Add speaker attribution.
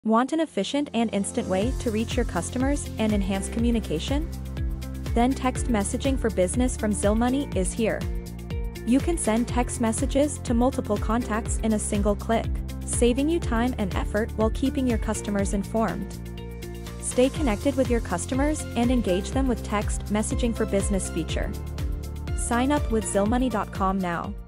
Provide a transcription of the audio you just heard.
Speaker 1: Want an efficient and instant way to reach your customers and enhance communication? Then text messaging for business from ZillMoney is here. You can send text messages to multiple contacts in a single click, saving you time and effort while keeping your customers informed. Stay connected with your customers and engage them with text messaging for business feature. Sign up with ZillMoney.com now.